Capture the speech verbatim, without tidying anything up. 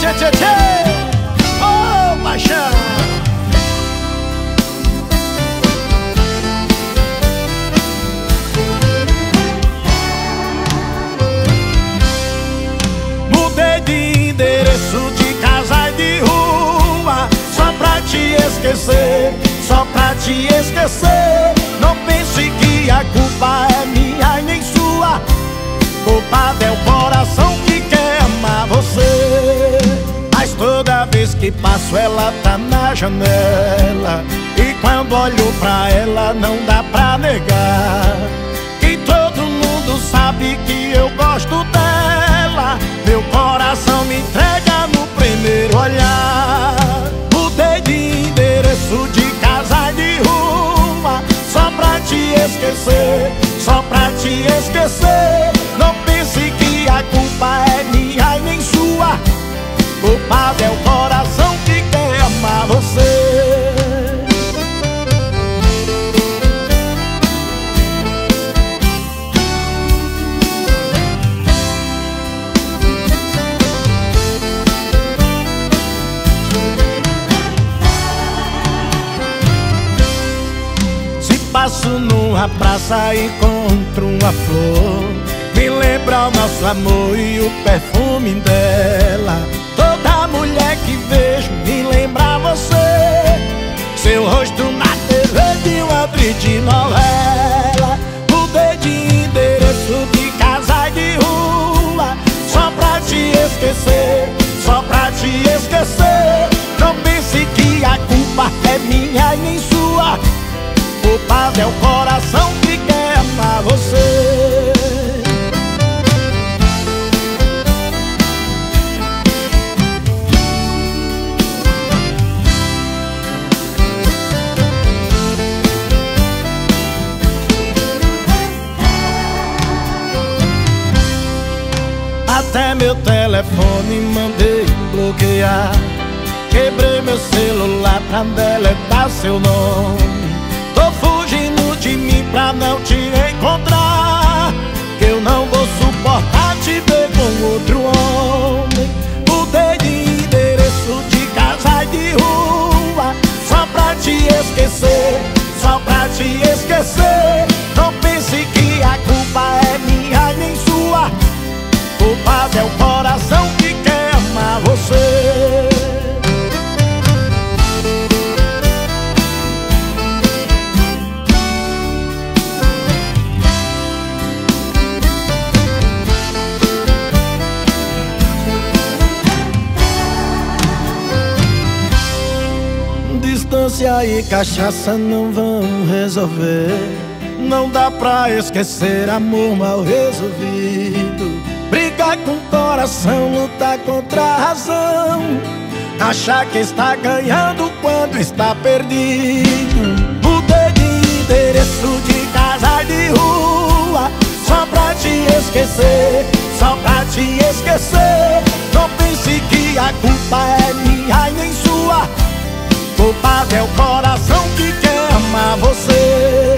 tchê, tchê, tchê. Oh, paixão. Mudei de endereço, de casa e de rua, só pra te esquecer, só pra te esquecer. Não pense que a culpa é minha e nem sua. Culpado é o coração que quer amar você. Mas toda vez que passo ela tá na janela, e quando olho pra ela não dá pra negar que todo mundo sabe que eu gosto dela. Meu coração me entrega no primeiro olhar. Mudei de endereço, de casa e de rua, só pra te esquecer, só pra te esquecer. Não pense que a culpa é minha e nem sua. Culpado é o coração que quer amar você. Se passo numa praça e encontro uma flor, me lembra o nosso amor e o perfume dela. Toda mulher que vejo me lembra você, seu rosto na T V de uma atriz de novela. Mudei de endereço, de casa e de rua, só pra te esquecer, só pra te esquecer. Não pense que a culpa é minha e nem sua. Culpado é o coração que quer amar você. Até meu telefone mandei bloquear, quebrei meu celular pra deletar seu nome. Tô fugindo de mim pra não te encontrar, que eu não vou suportar te ver com outro homem. Mudei de endereço, de casa e de rua, só pra te esquecer, só pra te esquecer. Não pense que a culpa é minha e nem sua. Culpado é o coração que quer amar você. Distância e cachaça não vão resolver. Não dá pra esquecer amor mal resolvido. Brigar com o coração, lutar contra a razão, achar que está ganhando quando está perdido. Mudei de endereço, de casa e de rua, só pra te esquecer, só pra te esquecer. Não pense que a culpa é minha e nem sua. Culpado é o coração que quer amar você.